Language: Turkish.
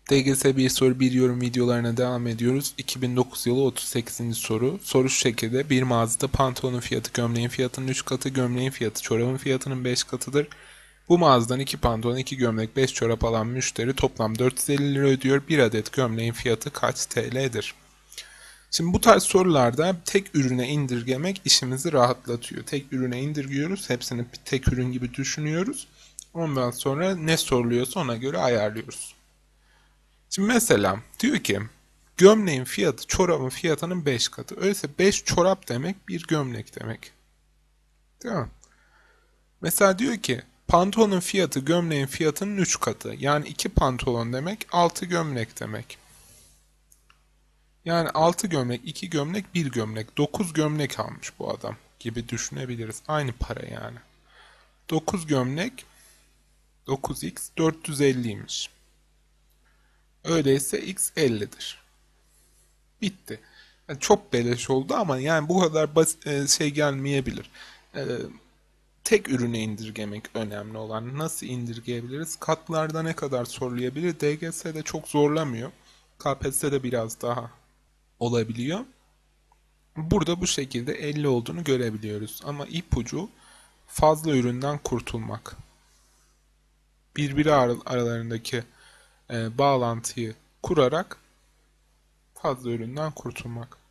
DGS bir soru bir yorum videolarına devam ediyoruz. 2009 yılı 38. soru. Soru şu şekilde. Bir mağazada pantolonun fiyatı gömleğin fiyatının 3 katı, gömleğin fiyatı çorabın fiyatının 5 katıdır. Bu mağazadan 2 pantolon, 2 gömlek, 5 çorap alan müşteri toplam 450 lira ödüyor. Bir adet gömleğin fiyatı kaç TL'dir? Şimdi bu tarz sorularda tek ürüne indirgemek işimizi rahatlatıyor. Tek ürüne indirgiyoruz. Hepsini bir tek ürün gibi düşünüyoruz. Ondan sonra ne soruluyorsa ona göre ayarlıyoruz. Şimdi mesela diyor ki gömleğin fiyatı çorabın fiyatının 5 katı. Öyleyse 5 çorap demek bir gömlek demek. Değil mi? Mesela diyor ki pantolonun fiyatı gömleğin fiyatının 3 katı. Yani 2 pantolon demek 6 gömlek demek. Yani 6 gömlek, 2 gömlek, bir gömlek. 9 gömlek almış bu adam gibi düşünebiliriz. Aynı para yani. 9 gömlek 9x 450'ymiş. Öyleyse x 50'dir. Bitti. Yani çok beleş oldu ama yani bu kadar basit şey gelmeyebilir. E, Tek ürüne indirgemek önemli olan. Nasıl indirgeyebiliriz? Katlarda ne kadar zorlayabilir? DGS'de çok zorlamıyor. KPSS'de biraz daha olabiliyor. Burada bu şekilde 50 olduğunu görebiliyoruz. Ama ipucu fazla üründen kurtulmak. Birbiri aralarındaki bağlantıyı kurarak fazla üründen kurtulmak.